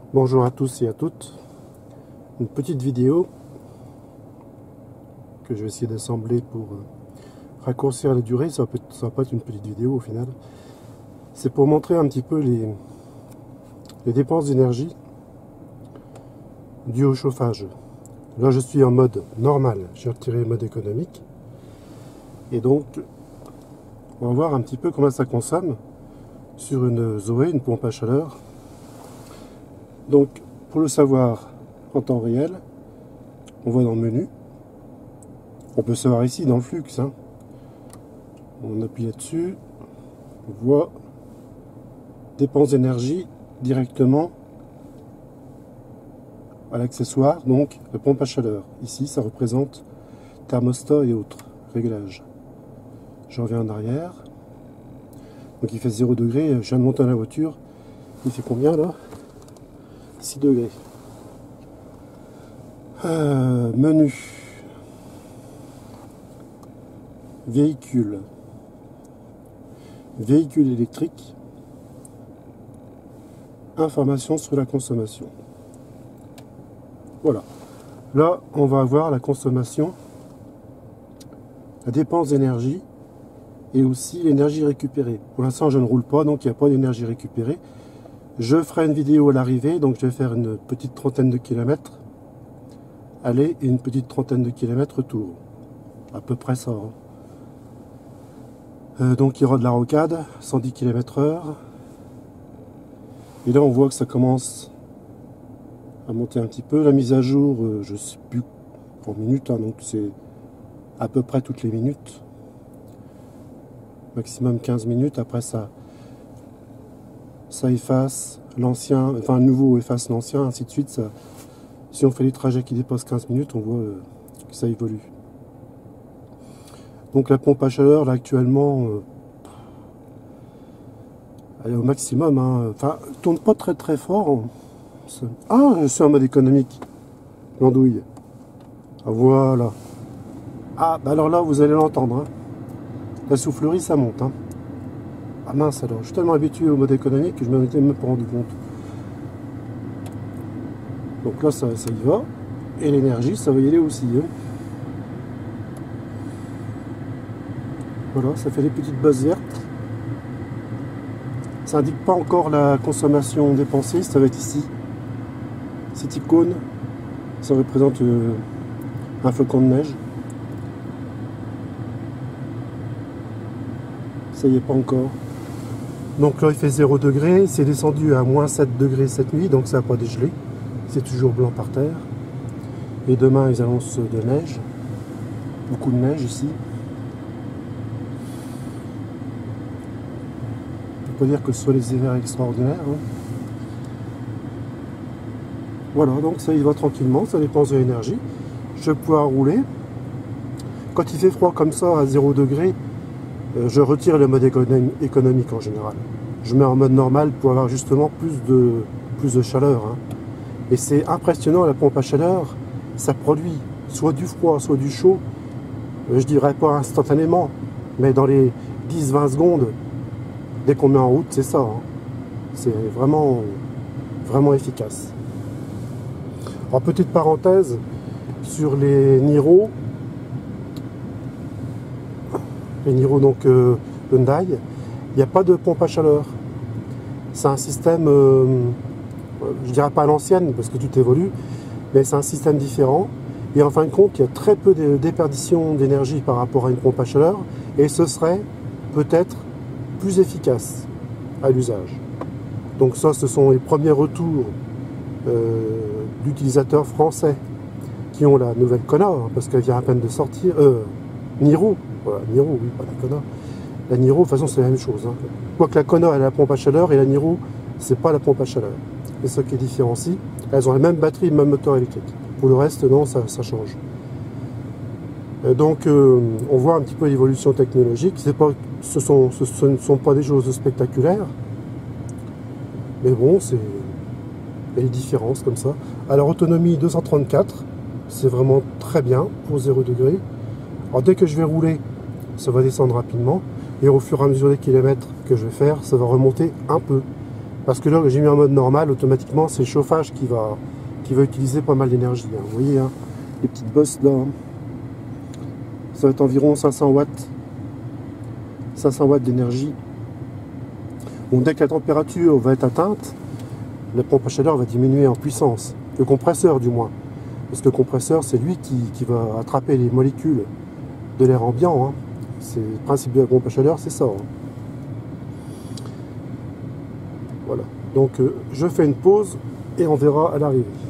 Bonjour à tous et à toutes. Une petite vidéo que je vais essayer d'assembler pour raccourcir la durée. Ça va pas être une petite vidéo au final. C'est pour montrer un petit peu les dépenses d'énergie dues au chauffage. Là je suis en mode normal, j'ai retiré le mode économique. Et donc on va voir un petit peu comment ça consomme sur une Zoé, une pompe à chaleur. Donc pour le savoir en temps réel, on va dans le menu. On peut savoir ici dans le flux, hein. On appuie là-dessus, on voit dépenses d'énergie directement à l'accessoire, donc la pompe à chaleur. Ici, ça représente thermostat et autres réglages. Je reviens en arrière. Donc il fait 0 degré. Je viens de monter dans la voiture. Il fait combien là? 6 degrés. Menu. Véhicule. Véhicule électrique. Information sur la consommation. Voilà. Là, on va avoir la consommation, la dépense d'énergie et aussi l'énergie récupérée. Pour l'instant, je ne roule pas, donc il n'y a pas d'énergie récupérée. Je ferai une vidéo à l'arrivée, donc je vais faire une petite trentaine de kilomètres aller et une petite trentaine de kilomètres retour. À peu près ça. Donc il y aura de la rocade, 110 km/h. Et là, on voit que ça commence à monter un petit peu. La mise à jour, je ne sais plus en minutes, hein, donc c'est à peu près toutes les minutes. Maximum 15 minutes. Après, ça efface l'ancien, enfin le nouveau efface l'ancien, ainsi de suite. Ça, si on fait les trajets qui dépassent 15 minutes, on voit que ça évolue. Donc la pompe à chaleur, là actuellement, elle est au maximum. Hein. Enfin, elle tourne pas très fort. Ah, je suis en mode économique. L'andouille. Ah, voilà. Ah, bah alors là, vous allez l'entendre. Hein. La soufflerie, ça monte. Hein. Ah mince alors, je suis tellement habitué au mode économique que je m'en étais même pas rendu compte. Donc là, ça y va. Et l'énergie, ça va y aller aussi. Hein. Voilà, ça fait des petites bases vertes. Ça indique pas encore la consommation dépensée, ça va être ici. Cette icône, ça représente un flocon de neige. Ça y est pas encore. Donc là il fait 0 degré, c'est descendu à moins 7 degrés cette nuit, donc ça n'a pas dégelé. C'est toujours blanc par terre. Et demain ils annoncent de neige. Beaucoup de neige ici. On peut dire que ce soit les hivers extraordinaires. Hein. Voilà, donc ça y va tranquillement, ça dépense de l'énergie. Je vais pouvoir rouler. Quand il fait froid comme ça, à 0 degré, je retire le mode économique en général. Je mets en mode normal pour avoir justement plus de chaleur. Hein. Et c'est impressionnant, la pompe à chaleur, ça produit soit du froid, soit du chaud. Je dirais pas instantanément, mais dans les 10-20 secondes, dès qu'on met en route, c'est ça. Hein. C'est vraiment efficace. Alors, petite parenthèse sur les Niro. Les Niro, donc Hyundai, il n'y a pas de pompe à chaleur. C'est un système, je dirais pas à l'ancienne, parce que tout évolue, mais c'est un système différent. Et en fin de compte, il y a très peu de déperdition d'énergie par rapport à une pompe à chaleur, et ce serait peut-être plus efficace à l'usage. Donc ça, ce sont les premiers retours d'utilisateurs français qui ont la nouvelle Kona, hein, parce qu'elle vient à peine de sortir. Niro, voilà, Niro, oui, pas la Kona. La Niro, de toute façon, c'est la même chose. Hein. Quoique la Kona, elle a la pompe à chaleur, et la Niro, c'est pas la pompe à chaleur. C'est ce qui différencie. Elles ont la même batterie, le même moteur électrique. Pour le reste, non, ça change. Donc, on voit un petit peu l'évolution technologique. Ce ne sont pas des choses spectaculaires, mais bon, il y a des différences comme ça. Alors, autonomie 234, c'est vraiment très bien pour 0 degré. Alors, dès que je vais rouler, ça va descendre rapidement. Et au fur et à mesure des kilomètres que je vais faire, ça va remonter un peu. Parce que là, j'ai mis en mode normal, automatiquement, c'est le chauffage qui va utiliser pas mal d'énergie. Hein. Vous voyez, hein, les petites bosses là, ça va être environ 500 watts. 500 watts d'énergie. Bon, dès que la température va être atteinte, la pompe à chaleur va diminuer en puissance. Le compresseur du moins. Parce que le compresseur, c'est lui qui va attraper les molécules de l'air ambiant. Hein. C'est le principe de la pompe à chaleur, c'est ça. Hein. Voilà. Donc je fais une pause et on verra à l'arrivée.